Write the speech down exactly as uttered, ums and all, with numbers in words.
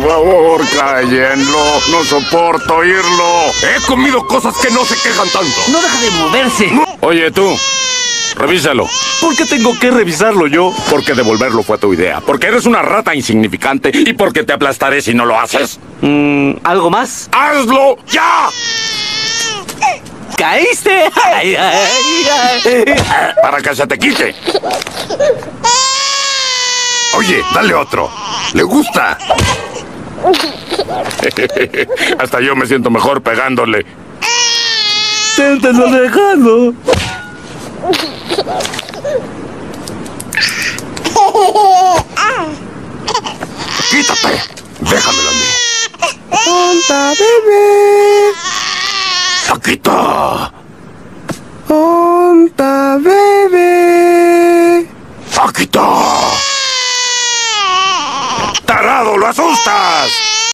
favor, cállenlo. No soporto oírlo. He comido cosas que no se quejan tanto. No deja de moverse. Oye, tú. Revísalo. ¿Por qué tengo que revisarlo yo? Porque devolverlo fue tu idea. Porque eres una rata insignificante y porque te aplastaré si no lo haces. Mm, ¿Algo más? ¡Hazlo ya! ¡Caíste! Ay, ay, ay. Para que se te quite. Oye, dale otro. ¿Le gusta? Hasta yo me siento mejor pegándole. Inténtalo dejando. Quítate. Déjamelo a mí. ¡Tonta, bebé! ¡Paquita! ¡Tonta, bebé! ¡Paquita! ¡Tarado, lo asustas!